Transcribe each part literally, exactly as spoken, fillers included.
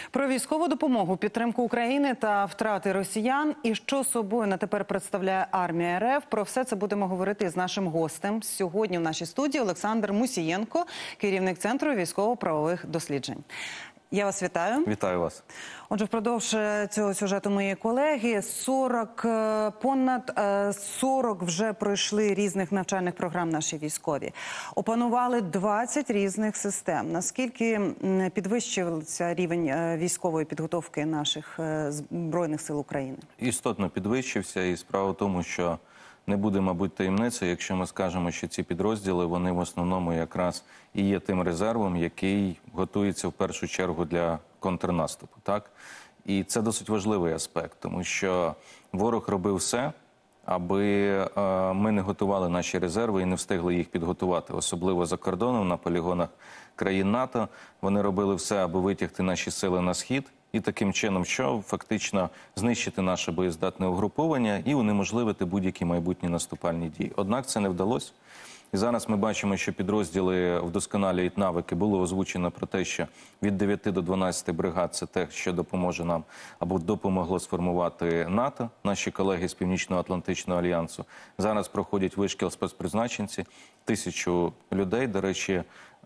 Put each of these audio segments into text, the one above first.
Про військову допомогу, підтримку України та втрати росіян і що собою на тепер представляє армія РФ. Про все це будемо говорити з нашим гостем. Сьогодні в нашій студії Олександр Мусієнко, керівник Центру військово-правових досліджень. Я вас вітаю. Вітаю вас. Отже, впродовж цього сюжету мої колеги, сорок, понад сорок вже пройшли різних навчальних програм наші військові. Опанували двадцять різних систем. Наскільки підвищився рівень військової підготовки наших Збройних сил України? Істотно підвищився, і справа в тому, що не буде, мабуть, таємницею, якщо ми скажемо, що ці підрозділи, вони в основному якраз і є тим резервом, який готується в першу чергу для контрнаступу, так? І це досить важливий аспект, тому що ворог робив все, аби е, ми не готували наші резерви і не встигли їх підготувати, особливо за кордоном, на полігонах країн НАТО. Вони робили все, аби витягти наші сили на схід, і таким чином, що фактично знищити наше боєздатне угруповання і унеможливити будь-які майбутні наступальні дії. Однак це не вдалося. І зараз ми бачимо, що підрозділи вдосконалюють навики. Було озвучено про те, що від дев'яти до дванадцяти бригад – це те, що допоможе нам або допомогло сформувати НАТО, наші колеги з Північно-Атлантичного альянсу. Зараз проходять вишкіл спецпризначенці, тисячу людей. До речі,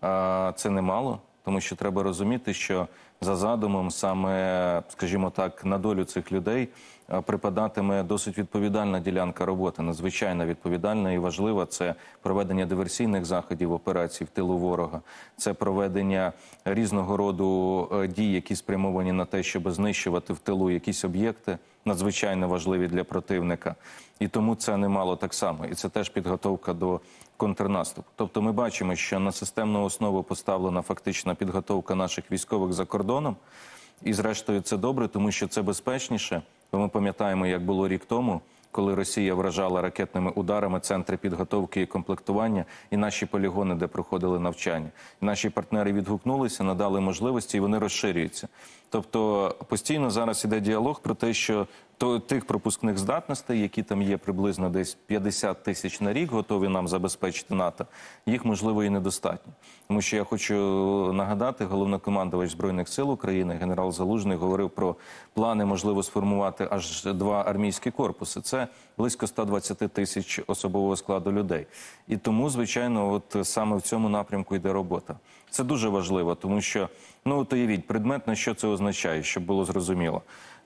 це немало, тому що треба розуміти, що за задумом саме, скажімо так, на долю цих людей припадатиме досить відповідальна ділянка роботи, надзвичайно відповідальна і важлива. Це проведення диверсійних заходів, операцій в тилу ворога, це проведення різного роду дій, які спрямовані на те, щоб знищувати в тилу якісь об'єкти, надзвичайно важливі для противника. І тому це немало так само. І це теж підготовка до контрнаступу. Тобто ми бачимо, що на системну основу поставлена фактична підготовка наших військових за кордоном. І зрештою це добре, тому що це безпечніше. Бо ми пам'ятаємо, як було рік тому, коли Росія вражала ракетними ударами центри підготовки і комплектування і наші полігони, де проходили навчання. І наші партнери відгукнулися, надали можливості, і вони розширюються. Тобто постійно зараз іде діалог про те, що то, тих пропускних здатностей, які там є приблизно десь п'ятдесят тисяч на рік, готові нам забезпечити НАТО, їх, можливо, і недостатньо. Тому що я хочу нагадати, головнокомандувач Збройних сил України, генерал Залужний, говорив про плани, можливо, сформувати аж два армійські корпуси. Це близько ста двадцяти тисяч особового складу людей. І тому, звичайно, от саме в цьому напрямку йде робота. Це дуже важливо, тому що, ну, от уявіть, предметно, що це означає, щоб було зрозуміло.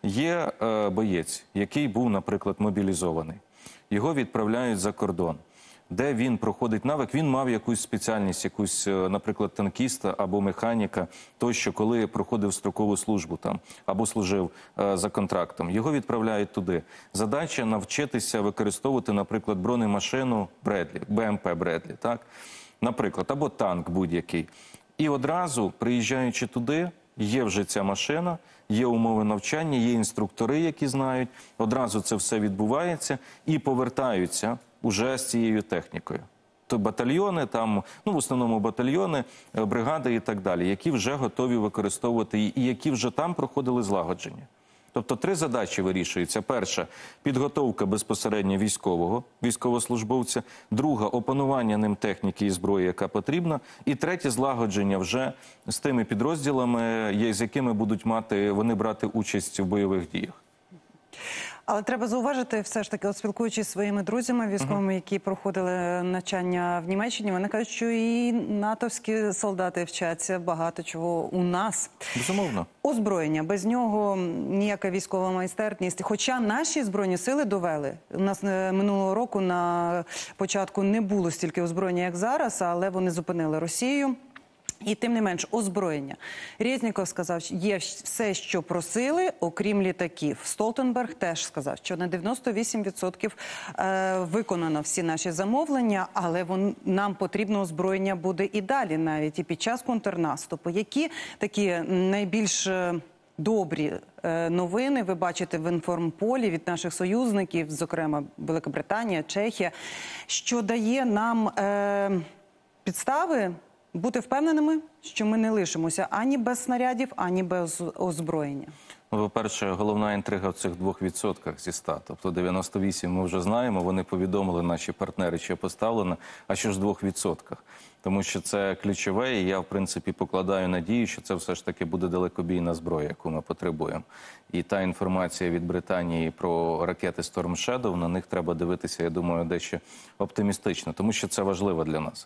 Є е, боєць, який був, наприклад, мобілізований. Його відправляють за кордон, де він проходить навик, він мав якусь спеціальність, якусь, наприклад, танкіста або механіка, тощо, коли проходив строкову службу там, або служив е, за контрактом. Його відправляють туди. Задача навчитися використовувати, наприклад, бронемашину Бредлі, БМП Бредлі, так? Наприклад, або танк будь-який. І одразу, приїжджаючи туди, є вже ця машина, є умови навчання, є інструктори, які знають, одразу це все відбувається і повертаються уже з цією технікою. То батальйони, там, ну в основному батальйони, бригади і так далі, які вже готові використовувати її і які вже там проходили злагодження. Тобто три задачі вирішуються. Перша – підготовка безпосередньо військового, військовослужбовця. Друга – опанування ним техніки і зброї, яка потрібна. І третє – злагодження вже з тими підрозділами, з якими будуть мати, вони брати участь в бойових діях. Але треба зауважити, все ж таки, от спілкуючись зі своїми друзями військовими, які проходили навчання в Німеччині, вони кажуть, що і натовські солдати вчаться багато чого у нас. Безумовно. Озброєння. Без нього ніяка військова майстерність. Хоча наші Збройні сили довели. У нас минулого року на початку не було стільки озброєння, як зараз, але вони зупинили Росію. І тим не менш, озброєння. Резніков сказав, є все, що просили, окрім літаків. Столтенберг теж сказав, що на дев'яносто вісім відсотків е, виконано всі наші замовлення, але вон, нам потрібно озброєння буде і далі, навіть і під час контрнаступу. Які такі найбільш добрі е, новини ви бачите в інформполі від наших союзників, зокрема Великобританія, Чехія, що дає нам е, підстави бути впевненими, що ми не лишимося ані без снарядів, ані без озброєння? Ну, по-перше, головна інтрига в цих двох відсотках зі ста. Тобто дев'яносто вісім ми вже знаємо, вони повідомили, наші партнери, що поставлено, а що ж в двох відсотках? Тому що це ключове, і я, в принципі, покладаю надію, що це все ж таки буде далекобійна зброя, яку ми потребуємо. І та інформація від Британії про ракети Storm Shadow, на них треба дивитися, я думаю, дещо оптимістично, тому що це важливо для нас.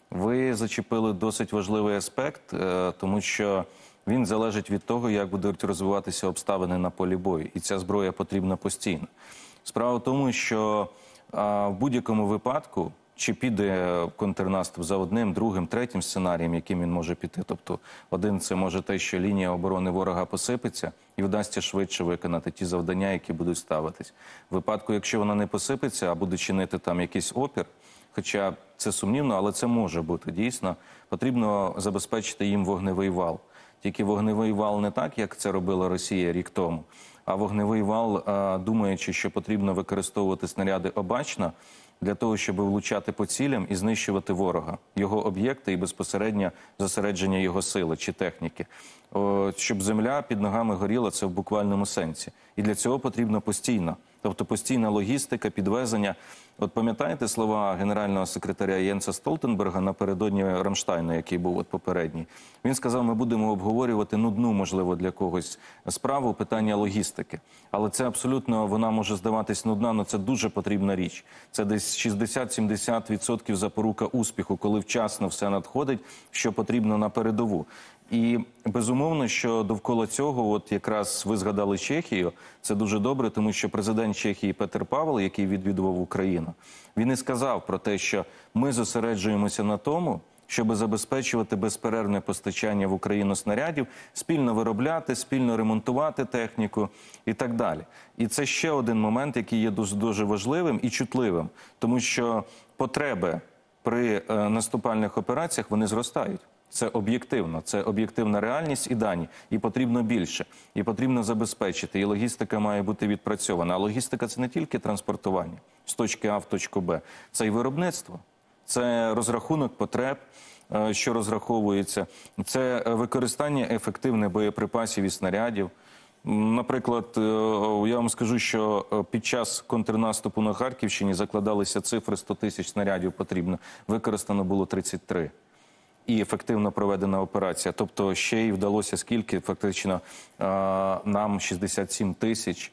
Ви зачепили досить важливий аспект, тому що він залежить від того, як будуть розвиватися обставини на полі бою. І ця зброя потрібна постійно. Справа в тому, що а, в будь-якому випадку, чи піде контрнаступ за одним, другим, третім сценарієм, яким він може піти. Тобто один – це може те, що лінія оборони ворога посипеться і вдасться швидше виконати ті завдання, які будуть ставитись. В випадку, якщо вона не посипеться, а буде чинити там якийсь опір, хоча це сумнівно, але це може бути дійсно, потрібно забезпечити їм вогневий вал. Тільки вогневий вал не так, як це робила Росія рік тому, а вогневий вал, думаючи, що потрібно використовувати снаряди обачно, для того, щоб влучати по цілям і знищувати ворога, його об'єкти і безпосередньо зосередження його сили чи техніки. О, щоб земля під ногами горіла, це в буквальному сенсі. І для цього потрібно постійно. Тобто постійна логістика, підвезення. От пам'ятаєте слова генерального секретаря Єнса Столтенберга напередодні Рамштайну, який був от попередній? Він сказав, ми будемо обговорювати нудну, можливо, для когось справу, питання логістики. Але це абсолютно, вона може здаватись нудна, але це дуже потрібна річ. Це десь шістдесят-сімдесят відсотків запорука успіху, коли вчасно все надходить, що потрібно на передову. І безумовно, що довкола цього, от якраз ви згадали Чехію, це дуже добре, тому що президент Чехії Петер Павел, який відвідував Україну, він і сказав про те, що ми зосереджуємося на тому, щоб забезпечувати безперервне постачання в Україну снарядів, спільно виробляти, спільно ремонтувати техніку і так далі. І це ще один момент, який є дуже, дуже важливим і чутливим, тому що потреби при е, наступальних операціях, вони зростають. Це об'єктивно, це об'єктивна реальність і дані. І потрібно більше, і потрібно забезпечити, і логістика має бути відпрацьована. А логістика – це не тільки транспортування з точки А в точку Б, це і виробництво, це розрахунок потреб, що розраховується, це використання ефективних боєприпасів і снарядів. Наприклад, я вам скажу, що під час контрнаступу на Харківщині закладалися цифри сто тисяч снарядів потрібно, використано було тридцять три. І ефективно проведена операція. Тобто ще й вдалося скільки, фактично, нам шістдесят сім тисяч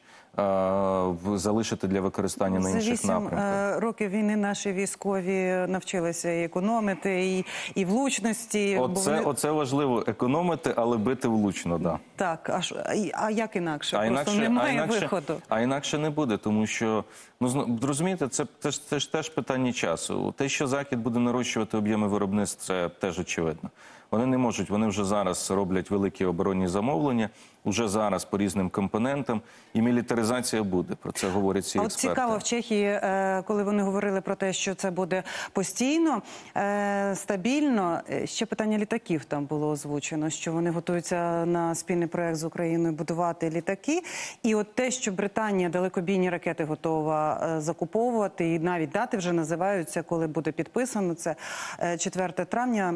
залишити для використання на інших напрямках. За вісім років війни наші військові навчилися і економити, і, і влучності. Оце, вони... оце важливо, економити, але бити влучно, да. Так, а, ш... а як інакше? А Просто інакше, немає а інакше, виходу. А інакше не буде, тому що, ну, розумієте, це, це, це ж теж питання часу. Те, що Захід буде нарощувати об'єми виробництв, це теж очевидно. Вони не можуть, вони вже зараз роблять великі оборонні замовлення, вже зараз по різним компонентам, і мілітаризація буде, про це говорять всі експерти. От цікаво, в Чехії, коли вони говорили про те, що це буде постійно, стабільно, ще питання літаків там було озвучено, що вони готуються на спільний проєкт з Україною будувати літаки, і от те, що Британія далекобійні ракети готова закуповувати, і навіть дати вже називаються, коли буде підписано, це четверте травня,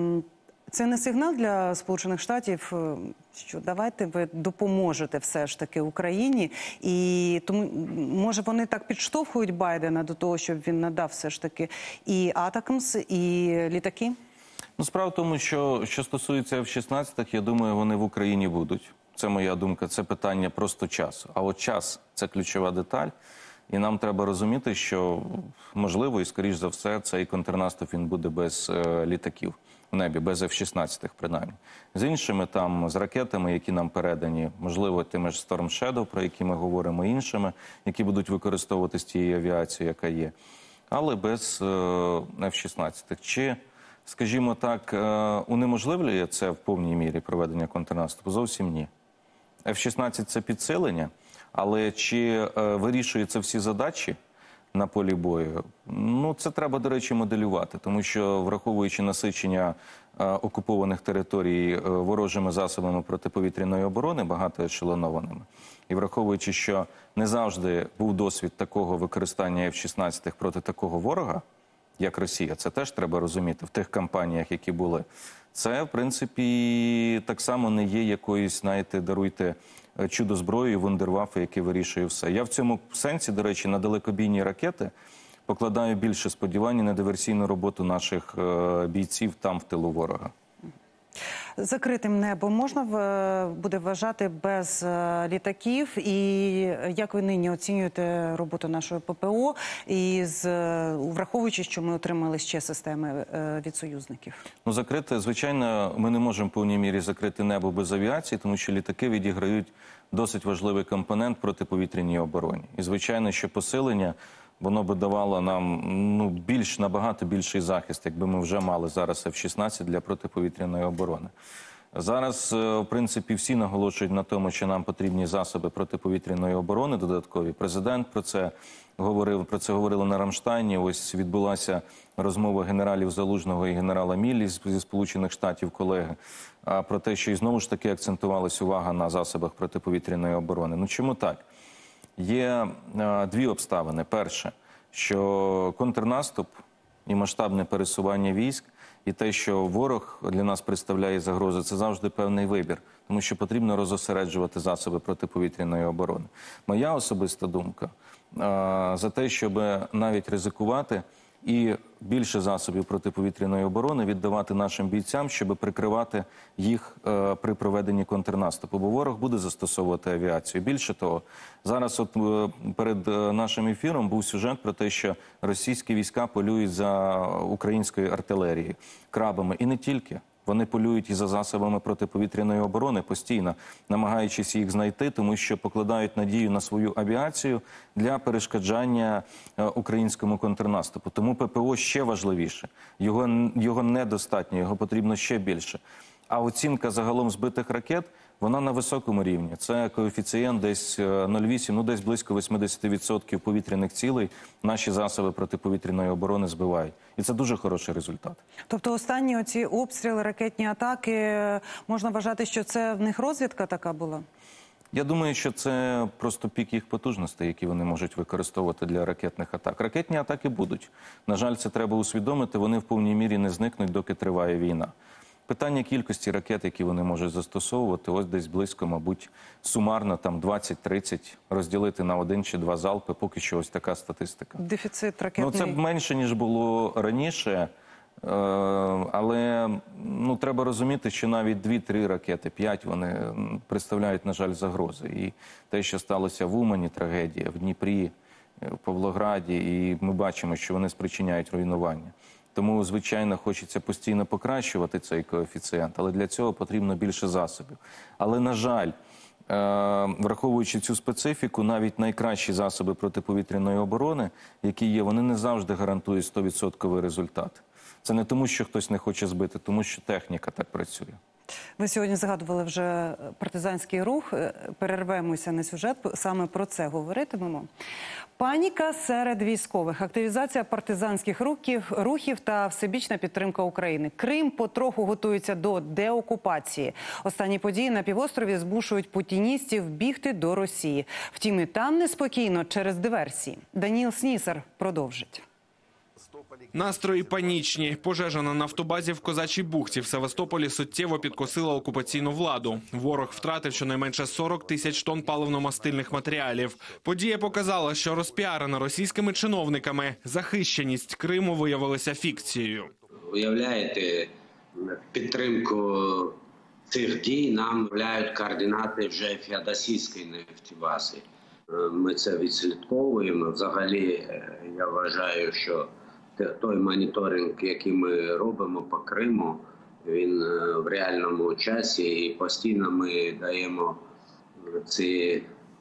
це не сигнал для Сполучених Штатів, що давайте ви допоможете все ж таки Україні, і тому, може, вони так підштовхують Байдена до того, щоб він надав все ж таки і Атакамс, і літаки? Ну, справа в тому, що, що стосується еф шістнадцять, я думаю, вони в Україні будуть. Це моя думка, це питання просто часу. А от час – це ключова деталь. І нам треба розуміти, що, можливо, і, скоріш за все, цей контрнаступ він буде без е, літаків в небі, без еф шістнадцять, принаймні. З іншими, там, з ракетами, які нам передані, можливо, тими ж Storm Shadow, про які ми говоримо, іншими, які будуть використовуватись тією авіацією, яка є, але без е, еф шістнадцять. Чи, скажімо так, е, унеможливлює це в повній мірі проведення контрнаступу? Зовсім ні. еф шістнадцять – це підсилення, але чи е, вирішуються всі задачі на полі бою? Ну, це треба, до речі, моделювати, тому що, враховуючи насичення е, окупованих територій е, ворожими засобами протиповітряної оборони, багатоешелонованими, і враховуючи, що не завжди був досвід такого використання еф шістнадцять проти такого ворога, як Росія, це теж треба розуміти в тих кампаніях, які були. Це, в принципі, так само не є якоюсь, знаєте, даруйте, е, чудо-зброєю, вундерваффе, яке вирішує все. Я в цьому сенсі, до речі, на далекобійні ракети покладаю більше сподівань на диверсійну роботу наших е, бійців там в тилу ворога. Закритим небом можна в- буде вважати без е, літаків? І як ви нині оцінюєте роботу нашої ППО, і з, е, враховуючи, що ми отримали ще системи е, від союзників? Ну, закрити, звичайно, ми не можемо в повній мірі закрити небо без авіації, тому що літаки відіграють досить важливий компонент протиповітряній обороні. І, звичайно, що посилення, воно би давало нам ну, більш, набагато більший захист, якби ми вже мали зараз еф шістнадцять для протиповітряної оборони. Зараз, е, в принципі, всі наголошують на тому, що нам потрібні засоби протиповітряної оборони додаткові. Президент про це говорив, про це говорили на Рамштайні. Ось відбулася розмова генералів Залужного і генерала Міллі з- зі Сполучених Штатів, колеги, а, про те, що і знову ж таки акцентувалась увага на засобах протиповітряної оборони. Ну чому так? Є е, дві обставини. Перше, що контрнаступ і масштабне пересування військ, і те, що ворог для нас представляє загрозу, це завжди певний вибір, тому що потрібно розосереджувати засоби протиповітряної оборони. Моя особиста думка е, за те, щоб навіть ризикувати і більше засобів протиповітряної оборони віддавати нашим бійцям, щоб прикривати їх е, при проведенні контрнаступу. Бо ворог буде застосовувати авіацію. Більше того, зараз от е, перед е, нашим ефіром був сюжет про те, що російські війська полюють за українською артилерією, крабами. І не тільки. Вони полюють і за засобами протиповітряної оборони постійно, намагаючись їх знайти, тому що покладають надію на свою авіацію для перешкоджання е, українському контрнаступу. Тому ППО ще важливіше. Його, його недостатньо, його потрібно ще більше. А оцінка загалом збитих ракет, вона на високому рівні. Це коефіцієнт десь е, нуль цілих вісім, ну десь близько вісімдесят відсотків повітряних цілей наші засоби протиповітряної оборони збивають. І це дуже хороший результат. Тобто останні оці обстріли, ракетні атаки, можна вважати, що це в них розвідка така була? Я думаю, що це просто пік їх потужностей, які вони можуть використовувати для ракетних атак. Ракетні атаки будуть. На жаль, це треба усвідомити, вони в повній мірі не зникнуть, доки триває війна. Питання кількості ракет, які вони можуть застосовувати, ось десь близько, мабуть, сумарно там двадцять-тридцять розділити на один чи два залпи, поки що ось така статистика. Дефіцит ракетний? Ну, це менше, ніж було раніше, е, але ну, треба розуміти, що навіть дві-три ракети, п'ять, вони м, представляють, на жаль, загрози. І те, що сталося в Умані, трагедія, в Дніпрі, е, в Павлограді, і ми бачимо, що вони спричиняють руйнування. Тому, звичайно, хочеться постійно покращувати цей коефіцієнт, але для цього потрібно більше засобів. Але, на жаль, е, враховуючи цю специфіку, навіть найкращі засоби протиповітряної оборони, які є, вони не завжди гарантують сто відсотків результат. Це не тому, що хтось не хоче збити, тому що техніка так працює. Ви сьогодні згадували вже партизанський рух. Перервемося на сюжет, саме про це говоритимемо. Паніка серед військових, активізація партизанських рухів, рухів та всебічна підтримка України. Крим потроху готується до деокупації. Останні події на півострові змушують путіністів бігти до Росії. Втім, і там неспокійно через диверсії. Даніл Снісар продовжить. Настрої панічні. Пожежа на нафтобазі в Козачій бухті в Севастополі суттєво підкосила окупаційну владу. Ворог втратив щонайменше сорок тисяч тонн паливно-мастильних матеріалів. Подія показала, що розпіарена російськими чиновниками захищеність Криму виявилася фікцією. Уявляєте, підтримку цих дій нам являють координати вже феодосійської нафтобази. Ми це відслідковуємо. Взагалі, я вважаю, що той моніторинг, який ми робимо по Криму, він в реальному часі, і постійно ми даємо ці,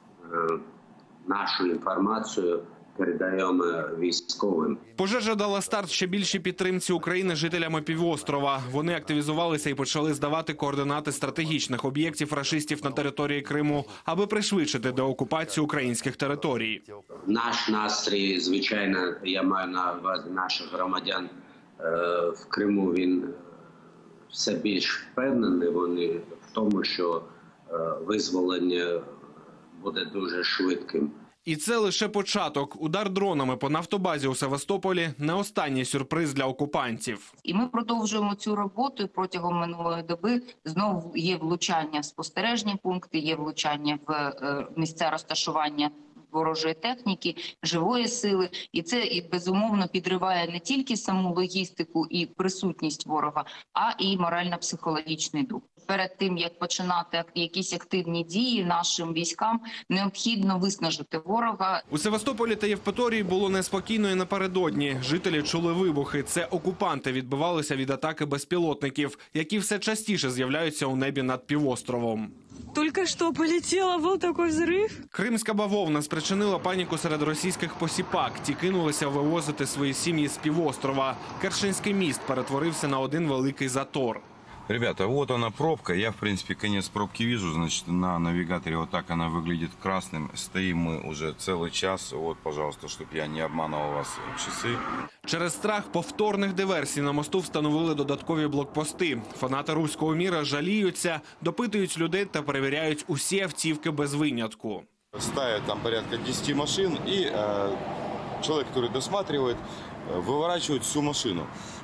нашу інформацію, передаємо військовим. Пожежа дала старт ще більшій підтримці України жителями півострова. Вони активізувалися і почали здавати координати стратегічних об'єктів рашистів на території Криму, аби пришвидшити деокупацію українських територій. Наш настрій, звичайно, я маю на увазі наших громадян в Криму, він все більш впевнений вони в тому, що визволення буде дуже швидким. І це лише початок. Удар дронами по нафтобазі у Севастополі – не останній сюрприз для окупантів. І ми продовжуємо цю роботу. Протягом минулої доби знову є влучання в спостережні пункти, є влучання в е, місця розташування ворожої техніки, живої сили. І це, і, безумовно, підриває не тільки саму логістику і присутність ворога, а і морально-психологічний дух. Перед тим, як починати якісь активні дії нашим військам, необхідно виснажити ворога. У Севастополі та Євпаторії було неспокійно і напередодні. Жителі чули вибухи. Це окупанти відбивалися від атаки безпілотників, які все частіше з'являються у небі над півостровом. Только что полетело, был такой взрыв. Кримська бавовна спричинила паніку серед російських посіпак. Ті кинулися вивозити свої сім'ї з півострова. Керченський міст перетворився на один великий затор. Ребята, вот она пробка. Я, в принципе, конец пробки вижу. Значит, на навигаторе вот так она выглядит красным. Стоим мы уже целый час. Вот, пожалуйста, чтобы я не обманывал вас часы. Через страх повторних диверсій на мосту встановили додаткові блокпости. Фанати руського міра жаліються, допитують людей та перевіряють усі автівки без винятку. Ставят там порядка десяти машин. И э, человек, который досматривает, э, выворачивает всю машину.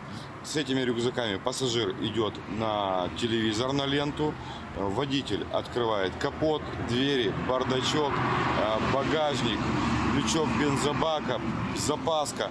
С этими рюкзаками пассажир идет на телевизор, на ленту. Водитель открывает капот, двери, бардачок, багажник, лючок бензобака, запаска.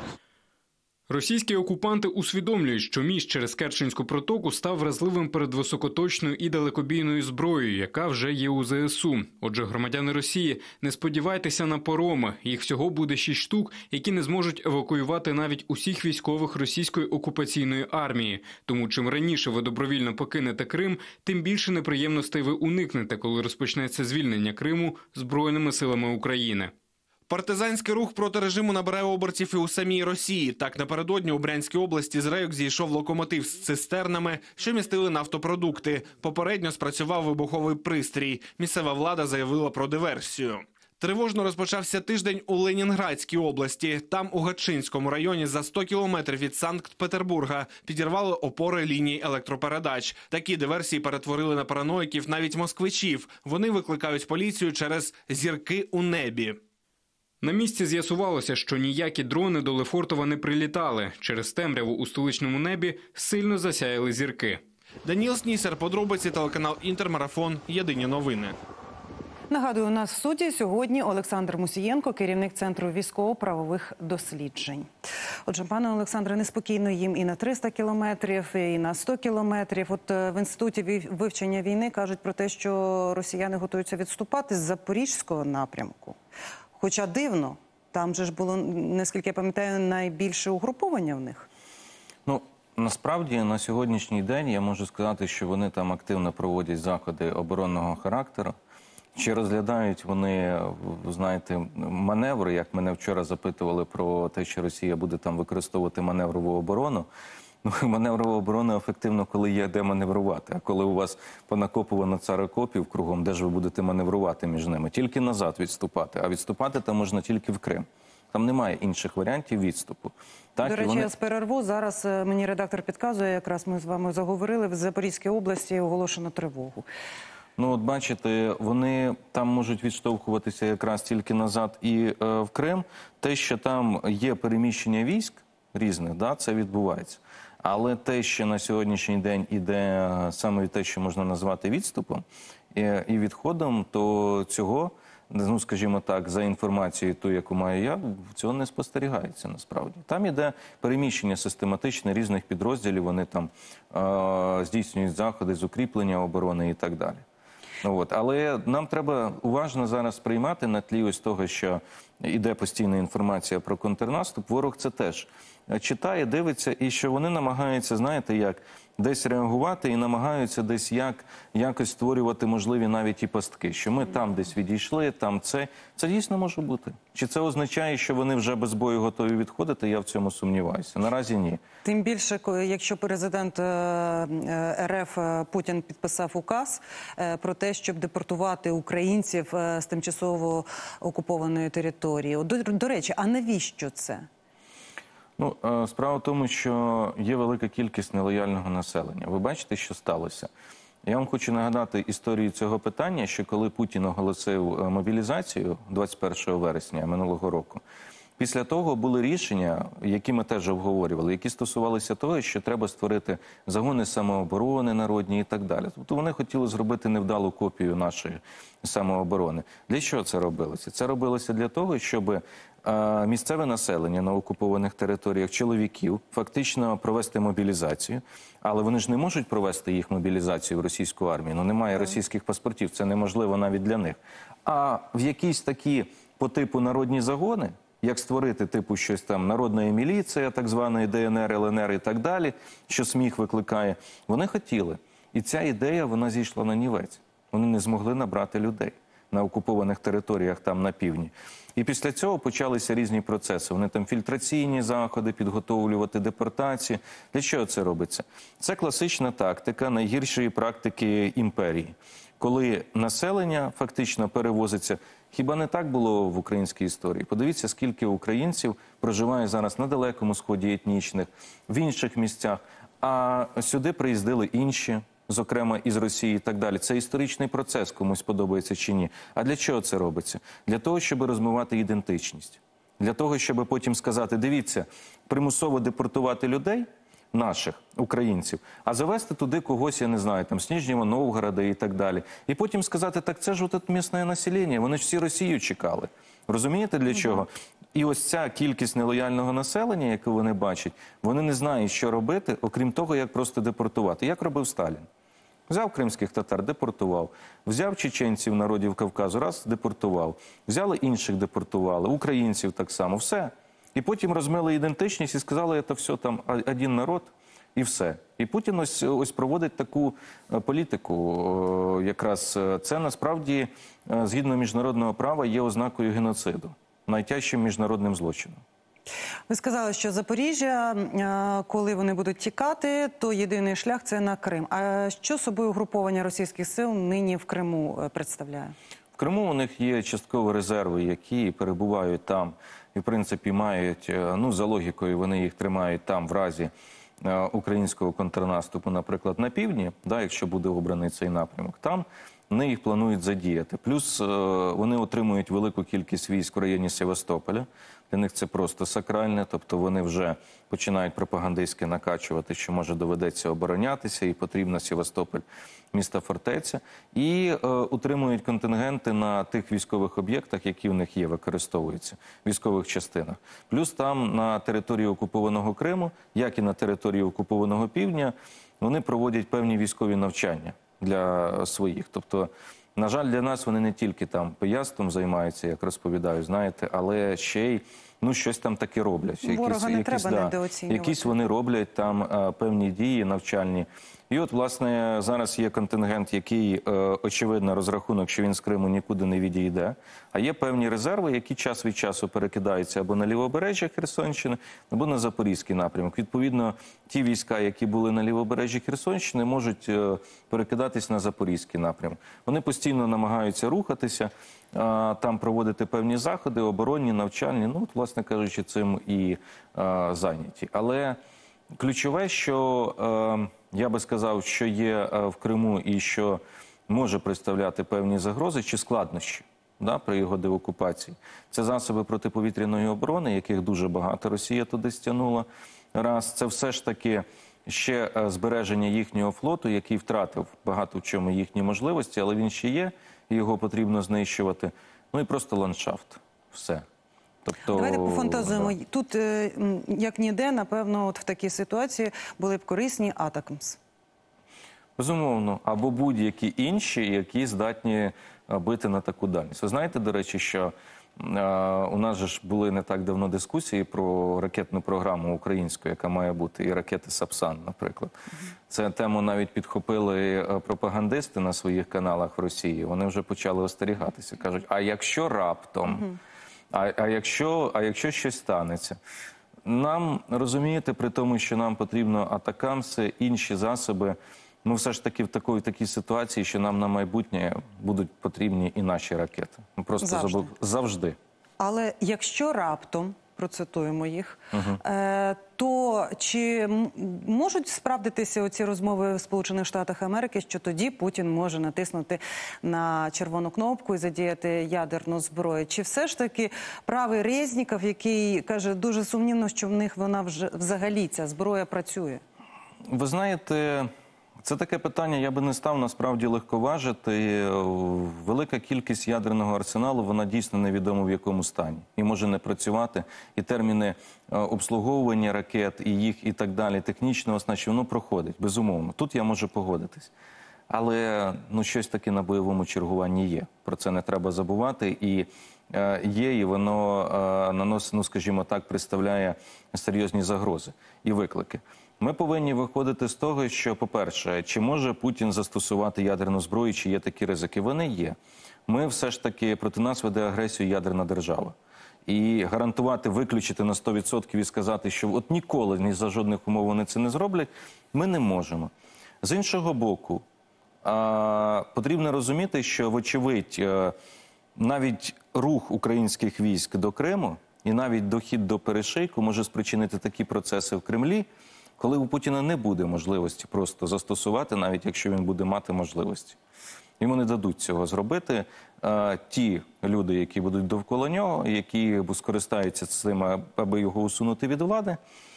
Російські окупанти усвідомлюють, що міст через Керченську протоку став вразливим перед високоточною і далекобійною зброєю, яка вже є у зе ес у. Отже, громадяни Росії, не сподівайтеся на пароми. Їх всього буде шість штук, які не зможуть евакуювати навіть усіх військових російської окупаційної армії. Тому чим раніше ви добровільно покинете Крим, тим більше неприємностей ви уникнете, коли розпочнеться звільнення Криму Збройними силами України. Партизанський рух проти режиму набирає обертів і у самій Росії. Так, напередодні у Брянській області з рейок зійшов локомотив з цистернами, що містили нафтопродукти. Попередньо спрацював вибуховий пристрій. Місцева влада заявила про диверсію. Тривожно розпочався тиждень у Ленінградській області. Там, у Гатчинському районі, за сто кілометрів від Санкт-Петербурга, підірвали опори ліній електропередач. Такі диверсії перетворили на параноїків навіть москвичів. Вони викликають поліцію через «зірки у небі». На місці з'ясувалося, що ніякі дрони до Лефортова не прилітали. Через темряву у столичному небі сильно засяяли зірки. Даніл Снісер, подробиці, телеканал «Інтермарафон», єдині новини. Нагадую, у нас в суді сьогодні Олександр Мусієнко, керівник Центру військово-правових досліджень. Отже, пане Олександре, неспокійно їм і на триста кілометрів, і на сто кілометрів. От в Інституті вивчення війни кажуть про те, що росіяни готуються відступати з Запорізького напрямку. Хоча дивно, там же ж було, наскільки я пам'ятаю, найбільше угруповання в них. Ну, насправді, на сьогоднішній день я можу сказати, що вони там активно проводять заходи оборонного характеру. Чи розглядають вони, знаєте, маневри, як мене вчора запитували про те, що Росія буде там використовувати маневрову оборону. Ну, маневрова оборона ефективно, коли є де маневрувати. А коли у вас понакопувано царокопів кругом, де ж ви будете маневрувати між ними? Тільки назад відступати. А відступати там можна тільки в Крим. Там немає інших варіантів відступу. Так, До речі, вони... я з перерву. Зараз мені редактор підказує, якраз ми з вами заговорили, в Запорізькій області оголошено тривогу. Ну, от бачите, вони там можуть відштовхуватися якраз тільки назад і е, в Крим. Те, що там є переміщення військ різних, да, це відбувається. Але те, що на сьогоднішній день іде саме те, що можна назвати відступом і, і відходом, то цього, ну, скажімо так, за інформацією ту, яку маю я, цього не спостерігається насправді. Там іде переміщення систематичне різних підрозділів, вони там е, здійснюють заходи з укріплення оборони і так далі. Ну, от. Але нам треба уважно зараз приймати на тлі ось того, що іде постійна інформація про контрнаступ. Ворог це теж читає, дивиться, і що вони намагаються, знаєте, як десь реагувати і намагаються десь як, якось створювати можливі навіть і пастки. Що ми там десь відійшли, там це. Це дійсно може бути. Чи це означає, що вони вже без бою готові відходити? Я в цьому сумніваюся. Наразі ні. Тим більше, якщо президент ер еф Путін підписав указ про те, щоб депортувати українців з тимчасово окупованої території. До, до речі, а навіщо це? Ну, справа в тому, що є велика кількість нелояльного населення. Ви бачите, що сталося? Я вам хочу нагадати історію цього питання, що коли Путін оголосив мобілізацію двадцять першого вересня минулого року, після того були рішення, які ми теж обговорювали, які стосувалися того, що треба створити загони самооборони народні і так далі. Тобто вони хотіли зробити невдалу копію нашої самооборони. Для чого це робилося? Це робилося для того, щоб місцеве населення на окупованих територіях, чоловіків, фактично провести мобілізацію. Але вони ж не можуть провести їх мобілізацію в російську армію. Ну, немає російських паспортів, це неможливо навіть для них. А в якісь такі по типу народні загони, як створити типу щось там народної міліція, так званої Де Ен Ер, Ел Ен Ер і так далі, що сміх викликає, вони хотіли. І ця ідея, вона зійшла на нівець. Вони не змогли набрати людей на окупованих територіях там на півдні. І після цього почалися різні процеси. Вони там фільтраційні заходи, підготовлювати депортації. Для чого це робиться? Це класична тактика найгіршої практики імперії. Коли населення фактично перевозиться. Хіба не так було в українській історії? Подивіться, скільки українців проживає зараз на Далекому Сході етнічних, в інших місцях, а сюди приїздили інші, зокрема із Росії і так далі. Це історичний процес, комусь подобається чи ні. А для чого це робиться? Для того, щоб розмивати ідентичність. Для того, щоб потім сказати, дивіться, примусово депортувати людей, наших, українців, а завести туди когось, я не знаю, там, з Нижнього Новгорода і так далі. І потім сказати, так це ж от місцеве населення, вони ж всі Росію чекали. Розумієте, для чого? І ось ця кількість нелояльного населення, яку вони бачать, вони не знають, що робити, окрім того, як просто депортувати. Як робив Сталін? Взяв кримських татар, депортував. Взяв чеченців, народів Кавказу, раз, депортував. Взяли інших, депортували. Українців так само. Все. І потім розмили ідентичність і сказали, це все там один народ і все. І Путін ось, ось проводить таку політику. Якраз це насправді, згідно міжнародного права, є ознакою геноциду, найтяжчим міжнародним злочином. Ви сказали, що Запоріжжя, коли вони будуть тікати, то єдиний шлях – це на Крим. А що собою угруповання російських сил нині в Криму представляє? В Криму у них є часткові резерви, які перебувають там і, в принципі, мають, ну, за логікою, вони їх тримають там в разі українського контрнаступу, наприклад, на півдні, да, якщо буде обраний цей напрямок, там вони їх планують задіяти. Плюс вони отримують велику кількість військ в районі Севастополя. Для них це просто сакральне, тобто вони вже починають пропагандистськи накачувати, що може доведеться оборонятися і потрібна Севастополь міста-фортеця. І е, утримують контингенти на тих військових об'єктах, які в них є, використовуються, військових частинах. Плюс там на території окупованого Криму, як і на території окупованого Півдня, вони проводять певні військові навчання для своїх. Тобто, на жаль, для нас вони не тільки там пияцтвом займаються, як розповідаю, знаєте, але ще й, ну, щось там таке роблять. Ворога якісь, не якісь, треба да, недооцінювати. Якісь вони роблять там а, певні дії навчальні. І от, власне, зараз є контингент, який, е, очевидно, розрахунок, що він з Криму нікуди не відійде. А є певні резерви, які час від часу перекидаються або на лівобережжя Херсонщини, або на Запорізький напрямок. Відповідно, ті війська, які були на лівобережжі Херсонщини, можуть е, перекидатись на Запорізький напрямок. Вони постійно намагаються рухатися, е, там проводити певні заходи, оборонні, навчальні. Ну, от, власне кажучи, цим і е, зайняті. Але ключове, що... Е, я би сказав, що є в Криму і що може представляти певні загрози чи складнощі, да, при його деокупації. Це засоби протиповітряної оборони, яких дуже багато Росія туди стягнула. Раз, це все ж таки ще збереження їхнього флоту, який втратив багато в чому їхні можливості, але він ще є, і його потрібно знищувати. Ну і просто ландшафт. Все. Тобто, давайте пофантазуємо. Да. Тут, як ніде, напевно, от в такій ситуації були б корисні атакамс. Безумовно. Або будь-які інші, які здатні бити на таку дальність. Ви знаєте, до речі, що е, у нас же ж були не так давно дискусії про ракетну програму українську, яка має бути, і ракети Сапсан, наприклад. Mm-hmm. Це тему навіть підхопили пропагандисти на своїх каналах в Росії. Вони вже почали остерігатися. Кажуть, а якщо раптом... Mm-hmm. А, а, якщо, а якщо щось станеться? Нам, розумієте, при тому, що нам потрібно атакамси, інші засоби, ми все ж таки в такій, такій ситуації, що нам на майбутнє будуть потрібні і наші ракети. Просто завжди. Забув... завжди. Але якщо раптом процитуємо їх, е, то чи м- можуть справдитися оці розмови в Сполучених Штатах Америки, що тоді Путін може натиснути на червону кнопку і задіяти ядерну зброю? Чи все ж таки правий Резніков, який каже, дуже сумнівно, що в них вона вже взагалі ця зброя працює? Ви знаєте, це таке питання, я би не став насправді легковажити. Велика кількість ядерного арсеналу, вона дійсно невідомо в якому стані. І може не працювати, і терміни обслуговування ракет, і їх, і так далі, технічного оснащення, воно проходить, безумовно. Тут я можу погодитись. Але ну, щось таке на бойовому чергуванні є. Про це не треба забувати. І е, є, і воно е, наносить, ну, скажімо так, представляє серйозні загрози і виклики. Ми повинні виходити з того, що, по-перше, чи може Путін застосувати ядерну зброю, чи є такі ризики? Вони є. Ми все ж таки, проти нас веде агресію ядерна держава. І гарантувати, виключити на сто відсотків і сказати, що от ніколи, ні за жодних умов вони це не зроблять, ми не можемо. З іншого боку, а, потрібно розуміти, що, вочевидь, навіть рух українських військ до Криму і навіть дохід до перешийку може спричинити такі процеси в Кремлі, коли у Путіна не буде можливості просто застосувати, навіть якщо він буде мати можливості. Йому не дадуть цього зробити. А, ті люди, які будуть довкола нього, які скористаються цим, аби його усунути від влади,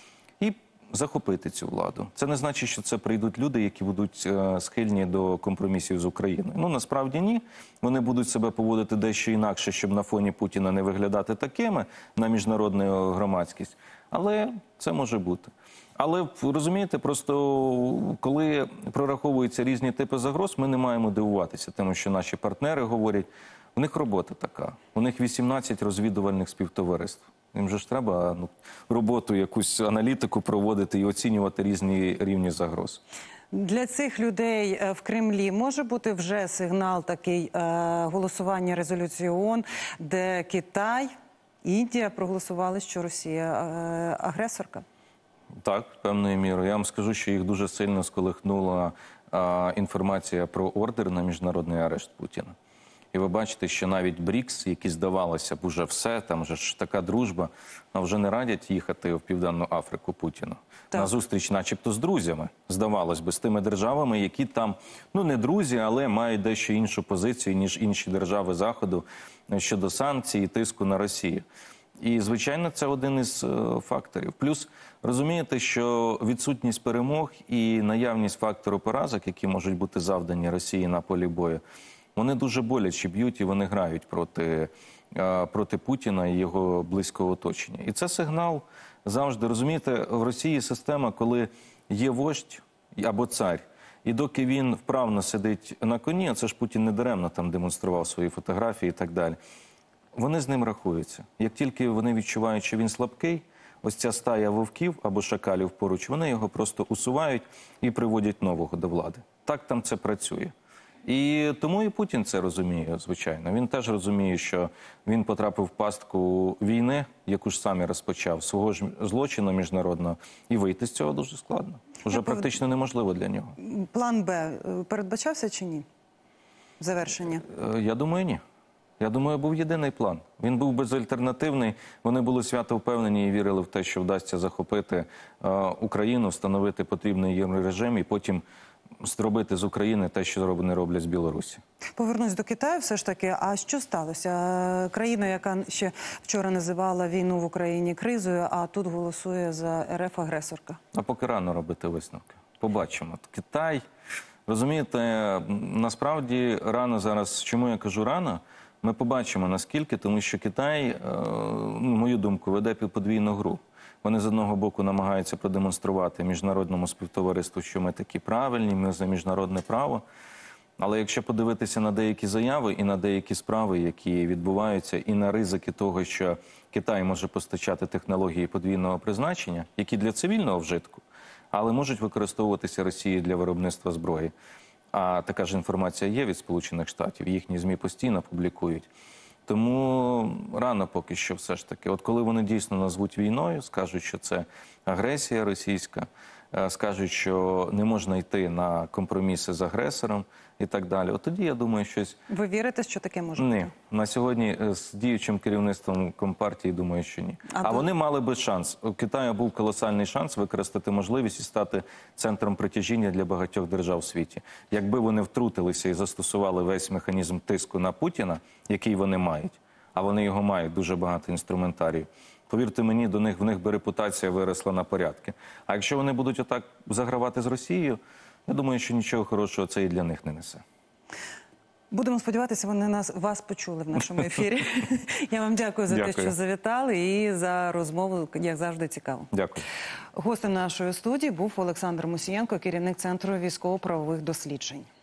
і захопити цю владу. Це не значить, що це прийдуть люди, які будуть е, схильні до компромісів з Україною. Ну, насправді ні. Вони будуть себе поводити дещо інакше, щоб на фоні Путіна не виглядати такими на міжнародну громадськість. Але це може бути. Але, розумієте, просто коли прораховуються різні типи загроз, ми не маємо дивуватися, тому що наші партнери говорять, у них робота така, у них вісімнадцять розвідувальних співтовариств. Їм же ж треба ну, роботу, якусь аналітику проводити і оцінювати різні рівні загроз. Для цих людей в Кремлі може бути вже сигнал такий е, голосування резолюції ООН, де Китай, Індія проголосували, що Росія е, агресорка? Так, певною мірою. Я вам скажу, що їх дуже сильно сколихнула е, інформація про ордер на міжнародний арешт Путіна. І ви бачите, що навіть БРІКС, які здавалося б уже все, там вже ж така дружба, а вже не радять їхати в Південну Африку Путіну. Так. На зустріч начебто з друзями, здавалось би, з тими державами, які там, ну не друзі, але мають дещо іншу позицію, ніж інші держави Заходу щодо санкцій і тиску на Росію. І, звичайно, це один із е, факторів. Плюс, розумієте, що відсутність перемог і наявність фактору поразок, які можуть бути завдані Росії на полі бою, вони дуже боляче б'ють і вони грають проти, проти Путіна і його близького оточення. І це сигнал завжди, розумієте, в Росії система, коли є вождь або цар, і доки він вправно сидить на коні, а це ж Путін недаремно там демонстрував свої фотографії і так далі, вони з ним рахуються. Як тільки вони відчувають, що він слабкий, ось ця стая вовків або шакалів поруч, вони його просто усувають і приводять нового до влади. Так там це працює. І тому і Путін це розуміє, звичайно. Він теж розуміє, що він потрапив в пастку війни, яку ж сам і розпочав, свого ж злочину міжнародного, і вийти з цього дуже складно. Уже практично неможливо для нього. План Б передбачався чи ні? Завершення? Я думаю, ні. Я думаю, був єдиний план. Він був безальтернативний. Вони були свято впевнені і вірили в те, що вдасться захопити е, Україну, встановити потрібний їм режим і потім зробити з України те, що вони роблять з Білорусі. Повернусь до Китаю все ж таки. А що сталося? Країна, яка ще вчора називала війну в Україні кризою, а тут голосує за РФ агресорка. А поки рано робити висновки. Побачимо. Китай, розумієте, насправді рано зараз, чому я кажу рано, ми побачимо наскільки, тому що Китай, на мою думку, веде під подвійну гру. Вони з одного боку намагаються продемонструвати міжнародному співтовариству, що ми такі правильні, ми за міжнародне право. Але якщо подивитися на деякі заяви і на деякі справи, які відбуваються, і на ризики того, що Китай може постачати технології подвійного призначення, які для цивільного вжитку, але можуть використовуватися Росією для виробництва зброї. А така ж інформація є від Сполучених Штатів, їхні ЗМІ постійно публікують. Тому рано поки що все ж таки. От коли вони дійсно назвуть війною, скажуть, що це агресія російська, е, скажуть, що не можна йти на компроміси з агресором і так далі. От тоді, я думаю, щось... Ви вірите, що таке може Ні. бути? На сьогодні е, з діючим керівництвом Компартії, думаю, що ні. А А, ви- вони мали би шанс. У Китаю був колосальний шанс використати можливість і стати центром притяжіння для багатьох держав у світі. Якби вони втрутилися і застосували весь механізм тиску на Путіна, який вони мають, а вони його мають, дуже багато інструментарів, повірте мені, до них, в них би репутація виросла на порядки. А якщо вони будуть отак загравати з Росією, я думаю, що нічого хорошого це і для них не несе. Будемо сподіватися, вони нас вас почули в нашому ефірі. Я вам дякую за те, Дякую. що завітали, і за розмову, як завжди, цікаво. Дякую. Гостем нашої студії був Олександр Мусієнко, керівник Центру військово-правових досліджень.